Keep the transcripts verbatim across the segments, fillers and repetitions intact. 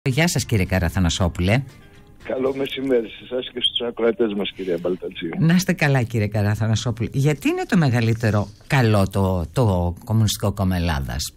Γεια σας κύριε Καραθανασόπουλε. Καλό μεσημέρι σε εσάς και στους ακροατές μας, κυρία Μπαλτατσίου. Να είστε καλά κύριε Καραθανασόπουλε. Γιατί είναι το μεγαλύτερο καλό το, το Κομμουνιστικό Κόμμα Ελλάδας?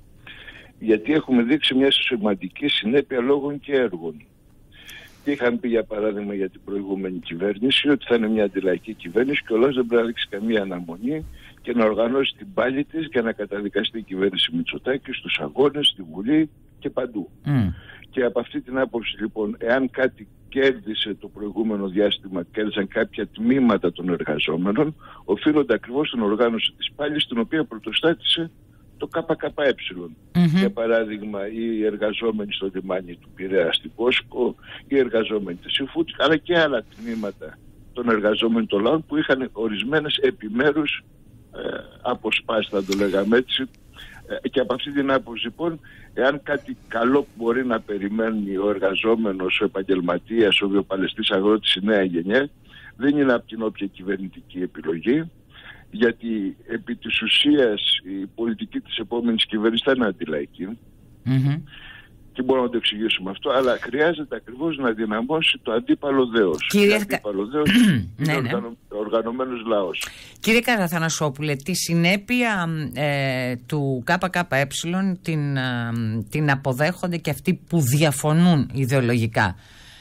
Γιατί έχουμε δείξει μια σημαντική συνέπεια λόγων και έργων. Τι είχαν πει για παράδειγμα για την προηγούμενη κυβέρνηση, ότι θα είναι μια αντιλαϊκή κυβέρνηση και ο λαός δεν πρέπει να δείξει καμία αναμονή και να οργανώσει την πάλη της για να καταδικαστεί η κυβέρνηση Μητσοτάκη στους αγώνες, στη Βουλή και παντού. Mm. Και από αυτή την άποψη λοιπόν, εάν κάτι κέρδισε το προηγούμενο διάστημα, κέρδισαν κάποια τμήματα των εργαζόμενων, οφείλονται ακριβώς στην οργάνωση της πάλης, την οποία πρωτοστάτησε το ΚΚΕ. Mm-hmm. Για παράδειγμα, οι εργαζόμενοι στο λιμάνι του Πειραιά στην Κόσκο, οι εργαζόμενοι της Ιφούτ, αλλά και άλλα τμήματα των εργαζόμενων των λαών που είχαν ορισμένες επιμέρους ε, αποσπάσεις, θα το λέγαμε έτσι. Και από αυτή την άποψη λοιπόν, εάν κάτι καλό μπορεί να περιμένει ο εργαζόμενος, ο επαγγελματίας, ο βιοπαλαιστής αγρότης, η νέα γενιά, δεν είναι από την όποια κυβερνητική επιλογή, γιατί επί της ουσίας η πολιτική της επόμενης κυβέρνησης θα είναι αντιλαϊκή. Mm-hmm. Και μπορούμε να το εξηγήσουμε αυτό, αλλά χρειάζεται ακριβώς να δυναμώσει το αντίπαλο δέος. Κύριε... Το αντίπαλο δέος είναι ναι, ναι. οργανω... οργανωμένος λαός. Κύριε Καραθανασόπουλε, τη συνέπεια ε, του ΚΚΕ την, ε, την αποδέχονται και αυτοί που διαφωνούν ιδεολογικά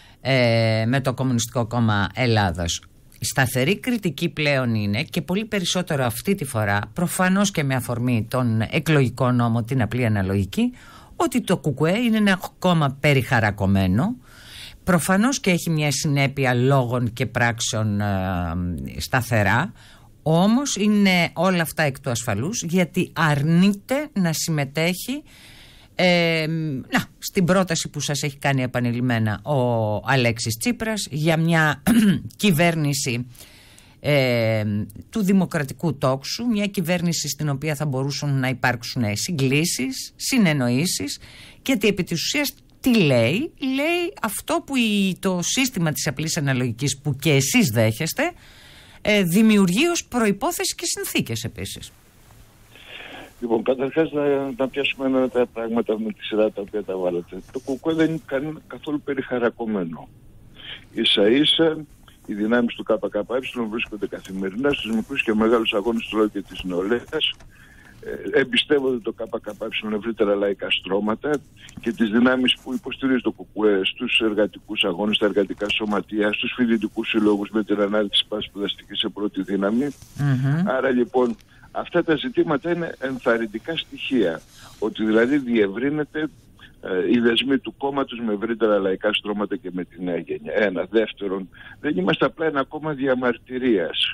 ε, με το Κομμουνιστικό Κόμμα Ελλάδας. Η σταθερή κριτική πλέον είναι, και πολύ περισσότερο αυτή τη φορά, προφανώς και με αφορμή τον εκλογικό νόμο, την απλή αναλογική, ότι το ΚΚΕ είναι ένα κόμμα περιχαρακωμένο, προφανώς και έχει μια συνέπεια λόγων και πράξεων ε, σταθερά, όμως είναι όλα αυτά εκ του ασφαλούς, γιατί αρνείται να συμμετέχει ε, να, στην πρόταση που σας έχει κάνει επανειλημμένα ο Αλέξης Τσίπρας για μια κυβέρνηση Ε, του δημοκρατικού τόξου, μια κυβέρνηση στην οποία θα μπορούσαν να υπάρξουν συγκλήσεις, συνεννοήσεις, γιατί επί της ουσίας τι λέει, λέει αυτό που η, το σύστημα της απλής αναλογικής που και εσείς δέχεστε ε, δημιουργεί ως προϋπόθεση και συνθήκες επίσης. Λοιπόν, καταρχάς να, να πιάσουμε ένα τα πράγματα με τη σειρά τα οποία τα βάλατε. Το ΚΚΕ δεν είναι καθόλου περιχαρακωμένο. Ίσα ίσα οι δυνάμεις του ΚΚΕ βρίσκονται καθημερινά στους μικρούς και μεγάλους αγώνες του λαού και της νεολαίας. Ε, εμπιστεύονται το ΚΚΕ ευρύτερα λαϊκά στρώματα και τις δυνάμεις που υποστηρίζει το ΚΚΕ στους εργατικούς αγώνες, στα εργατικά σωματεία, στους φοιτητικούς συλλόγους με την ανάδειξη πάσης σπουδαστικής σε πρώτη δύναμη. Mm-hmm. Άρα λοιπόν αυτά τα ζητήματα είναι ενθαρρυντικά στοιχεία. Ότι δηλαδή διευρύνεται οι δεσμοί του κόμματος με ευρύτερα λαϊκά στρώματα και με τη νέα γενιά. Ένα. Δεύτερον, δεν είμαστε απλά ένα κόμμα διαμαρτυρίας.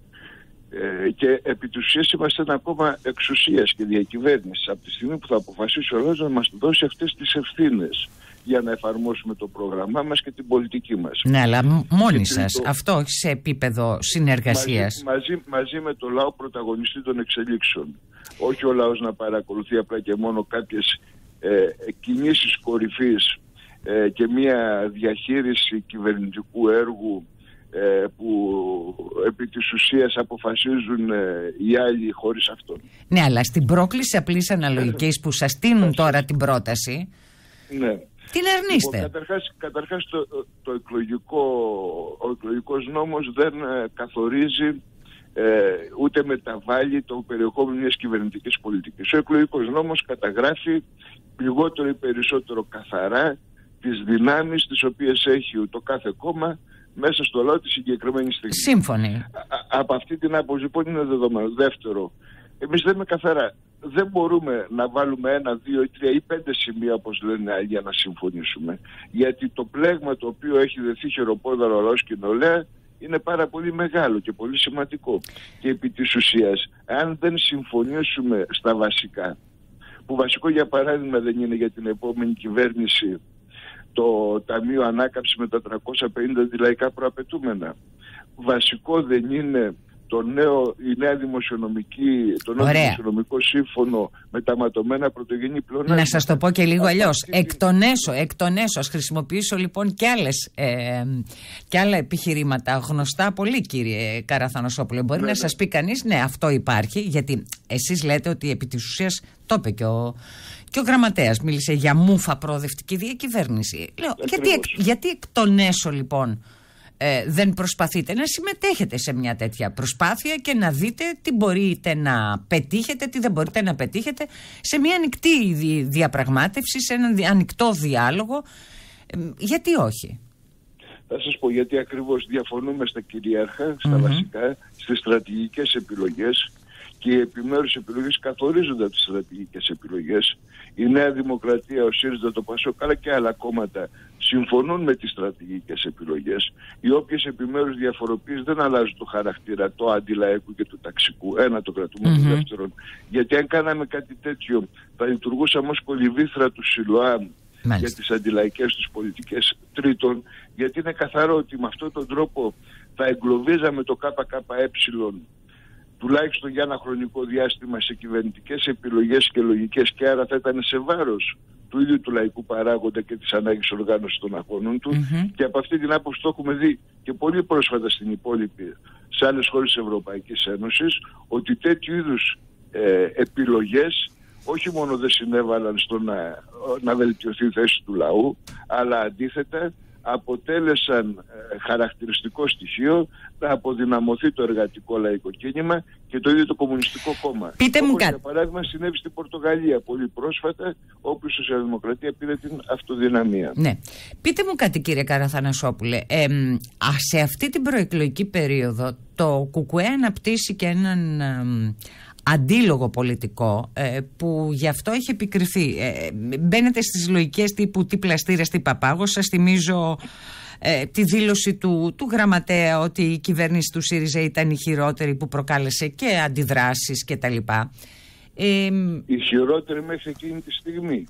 Ε, και επί της ουσίας είμαστε ένα κόμμα εξουσίας και διακυβέρνησης. Από τη στιγμή που θα αποφασίσει ο λαός να μας δώσει αυτές τις ευθύνες για να εφαρμόσουμε το πρόγραμμά μας και την πολιτική μας. Ναι, αλλά μόνοι σας, το... αυτό όχι σε επίπεδο συνεργασίας. Μαζί, μαζί, μαζί με το λαό πρωταγωνιστή των εξελίξεων. Όχι ο λαός να παρακολουθεί απλά και μόνο κάποιες Ε, κινήσεις κορυφής ε, και μια διαχείριση κυβερνητικού έργου ε, που επί της ουσίας αποφασίζουν ε, οι άλλοι χωρίς αυτόν. Ναι, αλλά στην πρόκληση απλής αναλογικής που σας στείλουν τώρα την πρόταση, ναι. την αρνείστε. Λοιπόν, καταρχάς, καταρχάς το, το εκλογικό, ο εκλογικός νόμος δεν ε, καθορίζει Ε, ούτε μεταβάλλει το περιεχόμενο μιας κυβερνητικής πολιτικής. Ο εκλογικός νόμος καταγράφει λιγότερο ή περισσότερο καθαρά τις δυνάμεις τις οποίες έχει το κάθε κόμμα μέσα στο λαό τη συγκεκριμένη στιγμή. Σύμφωνοι. Α, από αυτή την άποψη λοιπόν είναι δεδομένο. Δεύτερο, εμείς λέμε καθαρά, δεν μπορούμε να βάλουμε ένα, δύο ή τρία ή πέντε σημεία όπως λένε άλλοι για να συμφωνήσουμε. Γιατί το πλέγμα το οποίο έχει δεθεί χεροπόδαρο ο λαός και η νεολαία είναι πάρα πολύ μεγάλο και πολύ σημαντικό. Και επί της ουσίας, αν δεν συμφωνήσουμε στα βασικά, που βασικό για παράδειγμα δεν είναι για την επόμενη κυβέρνηση το Ταμείο Ανάκαμψης με τα τριακόσια πενήντα αντιλαϊκά προαπαιτούμενα, βασικό δεν είναι το νέο, η νέα δημοσιονομική, το νέο Ωραία. δημοσιονομικό σύμφωνο με τα ματωμένα πρωτογενή πλεονάσματα. Να σας το πω και λίγο αλλιώς. Εκ των έσω, εκ των έσω. Ας χρησιμοποιήσω λοιπόν και, άλλες, ε, και άλλα επιχειρήματα γνωστά πολύ, κύριε Καραθανασόπουλε. Μπορεί ναι, να ναι. σας πει κανείς, ναι, αυτό υπάρχει, γιατί εσείς λέτε ότι επί της ουσίας το είπε και ο, και ο γραμματέας. Μίλησε για μούφα προοδευτική διακυβέρνηση. Λέω, γιατί, εκ, γιατί εκ των έσω λοιπόν Ε, δεν προσπαθείτε να συμμετέχετε σε μια τέτοια προσπάθεια και να δείτε τι μπορείτε να πετύχετε, τι δεν μπορείτε να πετύχετε σε μια ανοιχτή διαπραγμάτευση, σε ένα ανοιχτό διάλογο. Ε, γιατί όχι? Θα σας πω γιατί ακριβώς διαφωνούμε στα κυρίαρχα, στα mm-hmm. βασικά, στις στρατηγικές επιλογές, και οι επιμέρους επιλογές καθορίζονται από τις στρατηγικές επιλογές. Η Νέα Δημοκρατία, ο ΣΥΡΙΖΑ, το ΠΑΣΟΚ, αλλά και άλλα κόμματα συμφωνούν με τις στρατηγικές επιλογές, οι όποιες επιμέρους διαφοροποιήσεις δεν αλλάζουν το χαρακτήρα του αντιλαϊκού και του ταξικού. Ένα το κρατούμε. Mm-hmm. Δεύτερον, γιατί αν κάναμε κάτι τέτοιο θα λειτουργούσαμε ως κολυβήθρα του Σιλουάν για τις αντιλαϊκές τους πολιτικές. Τρίτον, γιατί είναι καθαρό ότι με αυτόν τον τρόπο θα εγκλωβίζαμε το ΚΚΕ τουλάχιστον για ένα χρονικό διάστημα σε κυβερνητικές επιλογές και λογικές, και άρα θα ήταν σε βάρος του ίδιου του λαϊκού παράγοντα και της ανάγκης οργάνωσης των αγώνων του. Mm-hmm. Και από αυτή την άποψη το έχουμε δει και πολύ πρόσφατα στην υπόλοιπη, σε άλλες χώρες της Ευρωπαϊκής Ένωσης, ότι τέτοιου είδους ε, επιλογές όχι μόνο δεν συνέβαλαν στο να, να βελτιωθεί η θέση του λαού, αλλά αντίθετα αποτέλεσαν ε, χαρακτηριστικό στοιχείο να αποδυναμωθεί το εργατικό λαϊκό κίνημα και το ίδιο το Κομμουνιστικό Κόμμα. Πείτε μου κάτι. Για παράδειγμα συνέβη στην Πορτογαλία πολύ πρόσφατα, όπου η Σοσιαλδημοκρατία πήρε την αυτοδυναμία. Ναι. Πείτε μου κάτι, κύριε Καραθανασόπουλε. Ε, α, σε αυτή την προεκλογική περίοδο το ΚΚΕ αναπτύσσει και έναν ε, αντίλογο πολιτικό ε, που γι' αυτό έχει επικριθεί. Ε, μπαίνετε στις λογικές τύπου τι πλαστήρες, τι παπάγος. Σας θυμίζω ε, τη δήλωση του, του γραμματέα ότι η κυβέρνηση του ΣΥΡΙΖΑ ήταν η χειρότερη, που προκάλεσε και αντιδράσεις κτλ. Ε, η χειρότερη μέχρι εκείνη τη στιγμή.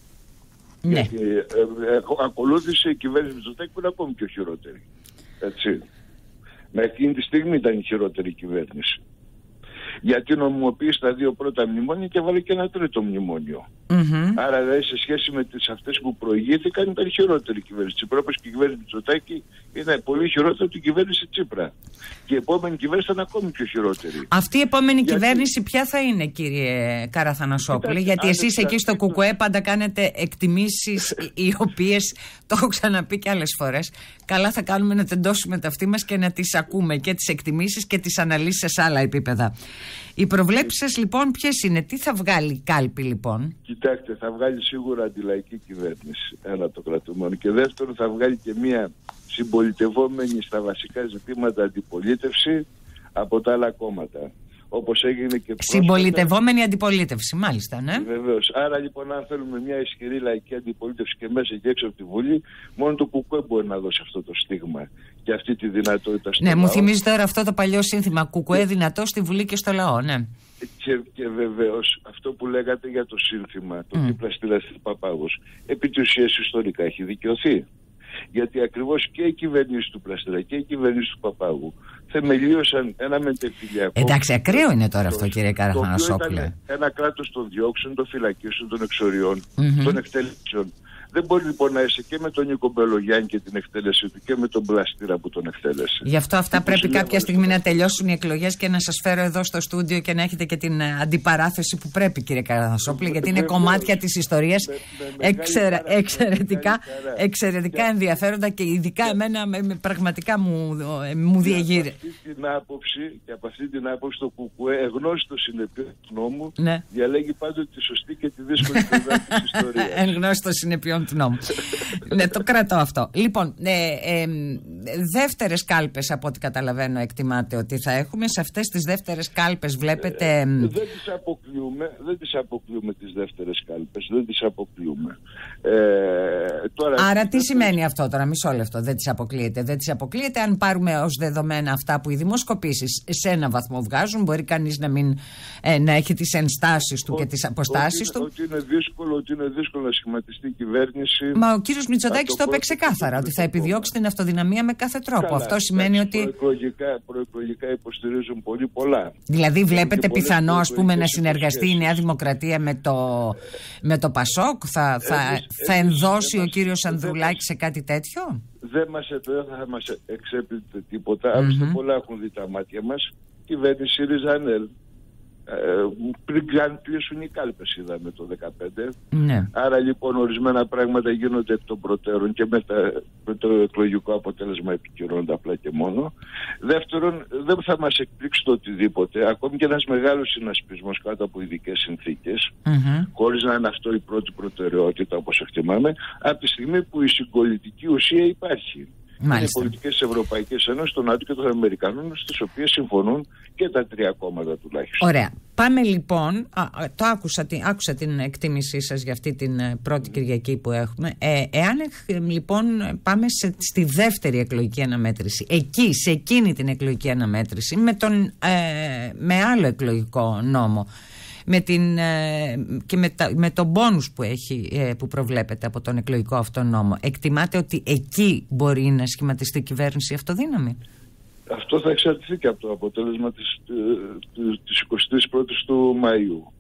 Ναι. Γιατί ε, ε, ακολούθησε η κυβέρνηση Μητσοτάκη που είναι ακόμη πιο χειρότερη. Έτσι. Μέχρι εκείνη τη στιγμή ήταν η χειρότερη κυβέρνηση. Γιατί νομιμοποίησε τα δύο πρώτα μνημόνια και βάλε και ένα τρίτο μνημόνιο. Mm-hmm. Άρα δηλαδή σε σχέση με τις αυτές που προηγήθηκαν ήταν χειρότερη κυβέρνηση Τσίπρα, όπως και η κυβέρνηση Μητσοτάκη είναι πολύ χειρότερη από την κυβέρνηση Τσίπρα. Και η επόμενη κυβέρνηση ήταν ακόμη πιο χειρότερη. Αυτή η επόμενη γιατί... κυβέρνηση ποια θα είναι, κύριε Καραθανασόπουλε? Γιατί εσείς εκεί στο ΚΚΕ πάντα κάνετε εκτιμήσεις οι οποίες, το έχω ξαναπεί και άλλες φορές, καλά θα κάνουμε να τεντώσουμε τα αυτή μας και να τις ακούμε και τις εκτιμήσεις και τις αναλύσεις σε άλλα επίπεδα. Οι προβλέψεις λοιπόν ποιες είναι, τι θα βγάλει η κάλπη λοιπόν? Κοιτάξτε, θα βγάλει σίγουρα αντιλαϊκή κυβέρνηση, ένα το κρατούμενο, και δεύτερον θα βγάλει και μια συμπολιτευόμενη στα βασικά ζητήματα αντιπολίτευση από τα άλλα κόμματα. Όπως έγινε και πρόσφατα. Συμπολιτευόμενη αντιπολίτευση, μάλιστα, ναι. Βεβαίως. Άρα λοιπόν, αν θέλουμε μια ισχυρή λαϊκή αντιπολίτευση και μέσα και έξω από τη Βουλή, μόνο το ΚΚΕ μπορεί να δώσει αυτό το στίγμα και αυτή τη δυνατότητα στο ναι, λαό. μου θυμίζει τώρα αυτό το παλιό σύνθημα. ΚΚΕ δυνατό στη Βουλή και στο λαό, ναι. Και, και βεβαίως αυτό που λέγατε για το σύνθημα, το mm. τι πλαστήρας του Παπάγος, επί της ουσίας ιστορικά έχει δικαιωθεί. Γιατί ακριβώς και η κυβέρνηση του Πλαστήρα και η κυβέρνηση του Παπάγου θεμελίωσαν ένα μετεφυλιακό. Εντάξει, ακραίο είναι τώρα αυτό, κύριε Καραθανασόπουλε. Ένα κράτος των διώξεων, των φυλακίσεων, των εξοριών, mm-hmm. των εκτελέσεων. Δεν μπορεί λοιπόν να είσαι και με τον Νίκο Μπελογιάννη και την εκτέλεση του και με τον Πλαστήρα που τον εκτέλεσε. Γι' αυτό αυτά πρέπει κάποια στιγμή να τελειώσουν οι εκλογές και να σας φέρω εδώ στο στούντιο και να έχετε και την αντιπαράθεση που πρέπει, κύριε Καραθανασόπουλε, γιατί είναι κομμάτια της ιστορίας εξαιρετικά, εξαιρετικά ενδιαφέροντα και ειδικά εμένα πραγματικά μου διεγείρε. Και από αυτή την άποψη το ΚΚΕ, εγνώστο συνεπειών του νόμου, διαλέγει πάντοτε τη σωστή και τη δύσκολη πλευρά της ιστορίας. Εγνώστο συνεπειών του νόμου. Ναι, το κρατώ αυτό. Λοιπόν, ε, ε, δεύτερες κάλπες από ό,τι καταλαβαίνω εκτιμάτε ότι θα έχουμε. Σε αυτές τις δεύτερες κάλπες βλέπετε... Ε, δεν τις αποκλείουμε, δεν τις αποκλείουμε τις δεύτερες κάλπες, δεν τις αποκλείουμε. Ε, Τώρα, άρα τι σημαίνει αυτό τώρα, μισό λεπτό, δεν τις αποκλείεται. Δεν τις αποκλείεται αν πάρουμε ως δεδομένα αυτά που οι δημοσκοπήσεις σε ένα βαθμό βγάζουν. Μπορεί κανείς να, μην, ε, να έχει τις ενστάσεις του ο, και τις αποστάσεις ότι, του. Ότι είναι, δύσκολο, ότι είναι δύσκολο να σχηματιστεί η κυβέρνηση. Μα ο κύριος Μητσοτάκης το είπε ξεκάθαρα, ότι θα επιδιώξει την αυτοδυναμία με κάθε τρόπο. Καλά, αυτό σημαίνει εντάξει, ότι. Προεκλογικά, προεκλογικά υποστηρίζουν πολύ πολλά. Δηλαδή, βλέπετε πιθανό ας πούμε, να συνεργαστεί η Νέα Δημοκρατία με το, με το Πασόκ, θα, θα, εμείς, θα ενδώσει εμείς, ο κύριος Ανδρουλάκης σε κάτι τέτοιο? Δεν μας, δεν θα μας εξέπλητε τίποτα. Mm-hmm. Άλλωστε πολλά έχουν δει τα μάτια μας. Κυβέρνηση ΣΥΡΙΖΑ-ΑΝΕΛ. Πριν κλείσουν οι κάλπες, είδαμε το δεκαπέντε. Ναι. Άρα λοιπόν ορισμένα πράγματα γίνονται εκ των προτέρων και με, τα, με το εκλογικό αποτέλεσμα επικυρώνονται απλά και μόνο. Δεύτερον, δεν θα μας εκπλήξει το οτιδήποτε, ακόμη και ένας μεγάλος συνασπισμός κάτω από ειδικές συνθήκες, mm-hmm. χωρίς να είναι αυτό η πρώτη προτεραιότητα όπως εκτιμάμε, από τη στιγμή που η συγκολητική ουσία υπάρχει. Μάλιστα. Είναι οι πολιτικές της Ευρωπαϊκής Ένωσης, των ΝΑΤΟ και των Αμερικανών, στις οποίες συμφωνούν και τα τρία κόμματα τουλάχιστον. Ωραία. Πάμε λοιπόν, α, το άκουσα, άκουσα την εκτίμησή σας για αυτή την πρώτη Κυριακή που έχουμε. Ε, εάν λοιπόν πάμε σε, στη δεύτερη εκλογική αναμέτρηση, εκεί, σε εκείνη την εκλογική αναμέτρηση, με, τον, ε, με άλλο εκλογικό νόμο, με την, ε, και με, τα, με τον πόνους που, έχει, ε, που προβλέπεται από τον εκλογικό αυτό νόμο, εκτιμάτε ότι εκεί μπορεί να σχηματιστεί κυβέρνηση αυτοδύναμη? Αυτό θα εξαρτηθεί και από το αποτέλεσμα της, της εικοστής πρώτης του Μαΐου.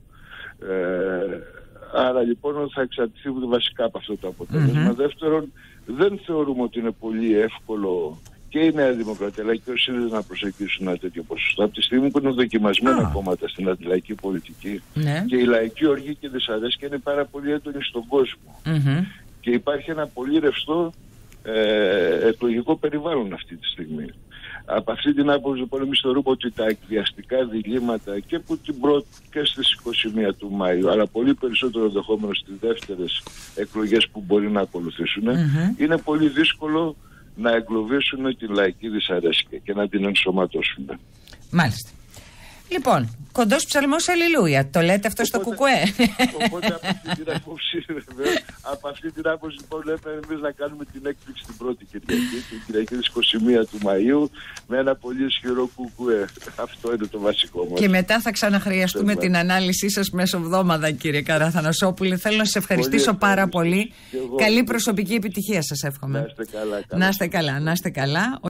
Ε, άρα λοιπόν θα εξαρτηθεί βασικά από αυτό το αποτέλεσμα. Mm-hmm. Δεύτερον, δεν θεωρούμε ότι είναι πολύ εύκολο και η Νέα Δημοκρατία αλλά και ο ΣΥΡΙΖΑ να προσεγγίσουν ένα τέτοιο ποσοστό. Από τη στιγμή που είναι δοκιμασμένα oh. κόμματα στην αντιλαϊκή πολιτική ναι. και η λαϊκή οργή και δυσαρέσκεια είναι πάρα πολύ έντονη στον κόσμο. Mm-hmm. Και υπάρχει ένα πολύ ρευστό ε, εκλογικό περιβάλλον αυτή τη στιγμή. Από αυτή την άποψη λοιπόν εμείς θεωρούμε ότι τα εκβιαστικά διλήμματα και, που την πρώτη, και στις είκοσι μία του Μάιου αλλά πολύ περισσότερο ενδεχόμενο στις δεύτερες εκλογές που μπορεί να ακολουθήσουν mm-hmm. είναι πολύ δύσκολο να εγκλωβίσουν την λαϊκή δυσαρέσκεια και να την ενσωματώσουν. Μάλιστα. Λοιπόν, κοντός ψαλμός αλληλούια. Το λέτε αυτό οπότε, στο κουκουέ. Οπότε από αυτή την άποψη, από αυτή την άποψη λοιπόν λέμε εμείς να κάνουμε την έκπληξη την πρώτη Κυριακή, την Κυριακή της εικοστή πρώτη του Μαΐου, με ένα πολύ ισχυρό κουκουέ. Αυτό είναι το βασικό μας. Και μετά θα ξαναχρειαστούμε την ανάλυση σας μεσοβδόμαδα, κύριε Καραθανασόπουλε. Θέλω να σας ευχαριστήσω πολύ πάρα πολύ. Καλή προσωπική επιτυχία σας εύχομαι. Να είστε καλά. Να είστε καλά. Να είστε καλά.